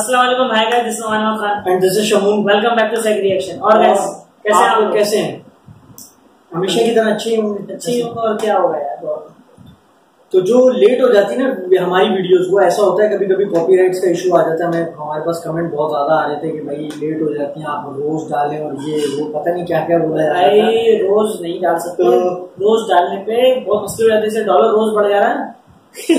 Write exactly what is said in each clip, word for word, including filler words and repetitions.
अस्सलाम वालेकुम, hi guys, this is Anwar Khan and this is Shamoon. Welcome back to सेक reaction. और गाइस कैसे हैं आप लोग? कैसे हैं? हमेशा की तरह अच्छे होंगे। अच्छी हो और क्या होगा यार। तो जो लेट हो जाती है ना हमारी वीडियोस, वो ऐसा होता है कभी कभी कॉपीराइट्स का इशू आ जाता है। हमें हमारे पास कमेंट बहुत ज्यादा आ रहे थे कि भाई लेट हो जाती हैं आप, रोज डालें और ये वो पता नहीं क्या क्या बोला जाता है। भाई रोज नहीं डाल सकते, तो रोज डालने पे बहुत मुश्किल हो जाती है। डॉलर रोज बढ़ जा रहा है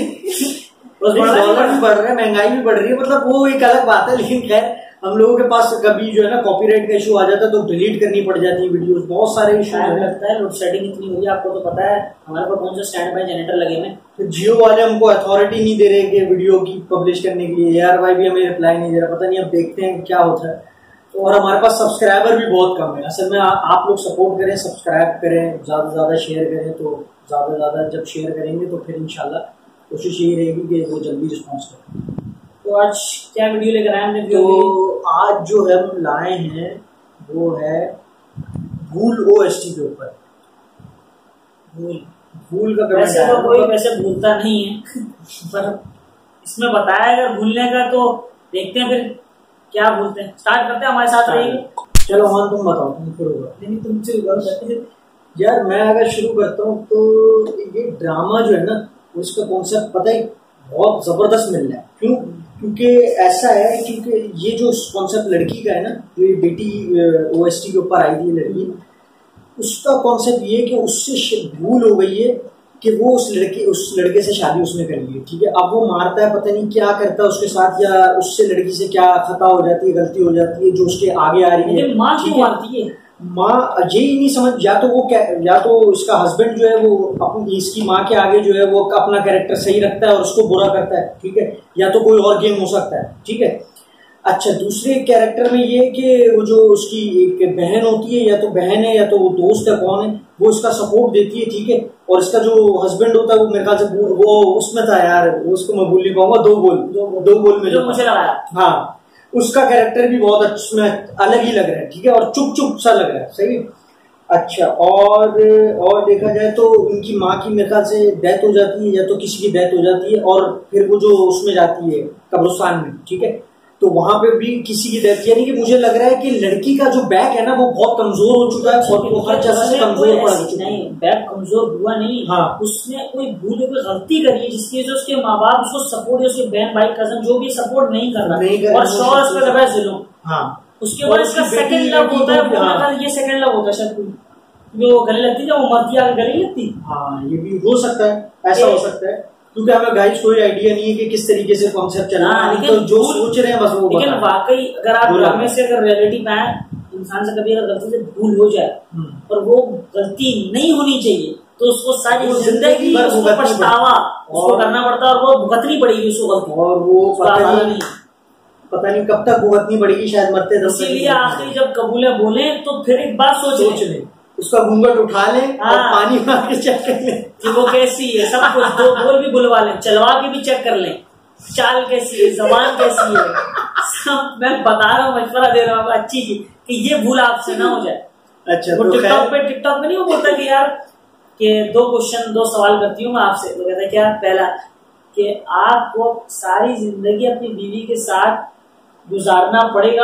डॉलर भी बढ़ रहा है, महंगाई भी बढ़ रही है, मतलब वो एक अलग बात है। लेकिन खैर हम लोगों के पास कभी जो है ना कॉपीराइट का इशू आ जाता है तो डिलीट करनी पड़ जाती है वीडियोस। बहुत सारे इशू लगता है। लोड शेडिंग इतनी हुई है, आपको तो पता है हमारे पास कौन सा स्टैंड बाय जनरेटर लगे हैं। तो जियो वाले हमको अथॉरिटी नहीं दे रहे कि वीडियो की पब्लिश करने के लिए। यार भाई भी हमें रिप्लाई नहीं दे रहा, पता नहीं, अब देखते हैं क्या होता है। और हमारे पास सब्सक्राइबर भी बहुत कम है। असल में आ, आप लोग सपोर्ट करें, सब्सक्राइब करें, ज्यादा से ज्यादा शेयर करें। तो ज्यादा से ज्यादा जब शेयर करेंगे तो फिर इंशाल्लाह कोशिश यही रहेगी कि वो जल्दी रिस्पॉन्स करें। तो आज क्या वीडियो लेकर आए हमने? तो आज जो है हम लाए हैं वो है भूल ओएसटी के ऊपर। भूल भूल का वैसे तो कोई वैसे भूलता नहीं है पर इसमें बताया अगर भूलने का तो देखते हैं फिर क्या भूलते हैं। स्टार्ट करते हैं, हमारे साथ रहिए। चलो हाँ तुम बताओ, तुम शुरू करो। नहीं तुमसे करते यार मैं अगर शुरू करता हूँ तो ये ड्रामा जो है ना उसका कॉन्सेप्ट पता है बहुत जबरदस्त मिल रहा है। क्यों? क्योंकि ऐसा है क्योंकि ये जो कॉन्सेप्ट लड़की का है ना, जो ये बेटी ओएसटी के ऊपर आई थी लड़की, उसका कॉन्सेप्ट ये कि उससे भूल हो गई है कि वो उस लड़के उस लड़के से शादी उसने कर ली है। ठीक है, अब वो मारता है, पता नहीं क्या करता है उसके साथ, या उससे लड़की से क्या खता हो जाती है, गलती हो जाती है जो उसके आगे आ रही है। माँ क्यों मारती है? माँ यही नहीं समझ, या तो वो क्या, या तो इसका हस्बैंड जो है वो अपनी इसकी माँ के आगे जो है वो अपना कैरेक्टर सही रखता है और उसको बुरा करता है। ठीक है, या तो कोई और गेम हो सकता है। ठीक है, अच्छा दूसरे कैरेक्टर में ये कि वो जो उसकी एक बहन होती है, या तो बहन है या तो वो दोस्त है, कौन है, वो इसका सपोर्ट देती है। ठीक है, और इसका जो हस्बैंड होता है वो मेरे ख्याल से वो उसमें था यार, उसको मैं भूल नहीं पाऊंगा, दो बोल दो, दो बोल में जो मुझे लगा, हाँ उसका कैरेक्टर भी बहुत अच्छा अलग ही लग रहा है। ठीक है, और चुप चुप सा लग रहा है। सही। अच्छा, और और देखा जाए तो उनकी माँ की मेरे ख्याल से डेथ हो जाती है, या तो किसी की डेथ हो जाती है, और फिर वो जो उसमें जाती है कब्रिस्तान में। ठीक है, तो वहां पे भी किसी की डेथ, यानी कि मुझे लग रहा है कि लड़की का जो बैक है ना वो बहुत कमजोर हो चुका है और वो हर जगह से कमजोर पड़ चुका है। नहीं, बैक कमजोर हुआ नहीं। हाँ, उसने कोई भूल कोई गलती करी है जिसकी वजह से उसके माँ बाप उसको सपोर्ट, उसके बहन भाई कजन जो भी सपोर्ट नहीं कर रहा, और शौहर उस पर लगा है जुल्म। हाँ, उसके बाद इसका सेकंड लव होता है, ये सेकंड लव होता है शायद, जो गले लगती है वो मरती आगे गले लगती। हाँ ये भी हो सकता है, ऐसा हो सकता है, क्योंकि हमें गाइस कोई आइडिया नहीं है कि किस तरीके से कॉन्सेप्ट चल रहा है। तो जो सोच रहे हैं बस वो। लेकिन वाकई अगर आप ड्रामे से अगर रियलिटी में आए, इंसान से कभी अगर गलती से भूल हो जाए और वो गलती नहीं होनी चाहिए तो उसको सारी जिंदगी उसको पछतावा उसको करना पड़ता है, और वो भुगतनी पड़ेगी उसको गलती, और वो पता नहीं पता नहीं कब तक भुगतनी पड़ेगी, शायद मरते दस। इसीलिए आखिरी जब कबूले बोले तो फिर एक बार सोच सोच ले, उसका घूंघट उठा ले और पानी मार के चेक कर ले कि वो कैसी है, सब कुछ दो बोल भी बुलवा लें, चलवा के भी चेक कर लें, चाल कैसी है, जबान कैसी है, सब मैं बता रहा हूँ, मशवरा दे रहा हूँ अच्छी चीज कि ये भूल आपसे ना हो जाए। अच्छा, वो टिकटॉक पे टिकटॉक पे नहीं वो बोलता कि यार कि दो क्वेश्चन दो सवाल करती हूँ मैं आपसे, तो कहता क्या, पहला कि आपको सारी जिंदगी अपनी बीवी के साथ गुजारना पड़ेगा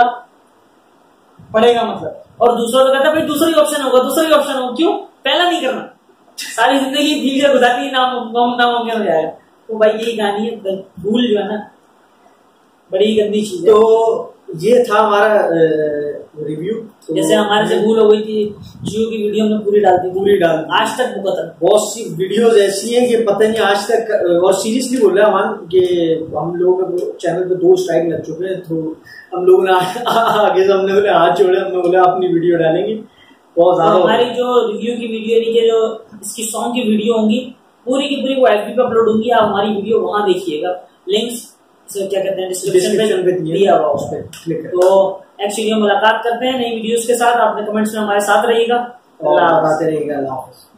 पड़ेगा मतलब, और दूसरा तो कहता है भाई दूसरा ही ऑप्शन होगा, दूसरा ही ऑप्शन होगा, क्यों पहला नहीं करना, सारी जिंदगी बीवी से गुजारनी नामुमकिन हो जाएगा। तो भाई यही कहानी है, भूल जो है ना बड़ी गंदी चीज है। तो ये था हमारा रिव्यू। तो जैसे हमारे से भूल हो गई थी, जियो की वीडियो में पूरी डाल दी पूरी डाल दी आज तक मुकद्दर बहुत सी वीडियोस ऐसी हैं कि पता नहीं आज तक, और सीरियसली बोल रहा हूँ कि हम लोगों के चैनल पे दो स्ट्राइक लग चुके हैं, तो हम लोग ने आगे से हमने बोले हाथ जोड़े, हमने बोले अपनी वीडियो डालेंगे बहुत ज्यादा। हमारी जो रिव्यू की वीडियो यानी कि जो इसकी सॉन्ग की वीडियो होंगी पूरी की पूरी वो एफ बी पे अपलोड होंगी, आप हमारी वीडियो वहां देखिएगा, लिंक्स क्या कहते हैं डिस्क्रिप्शन पे दिया हुआ, उस पर क्लिक करें। तो नेक्स्ट वीडियो मुलाकात करते हैं नई वीडियोस के साथ, अपने कमेंट्स में हमारे साथ रहिएगा, और बताते रहिएगा। अल्लाह हाफ़िज़।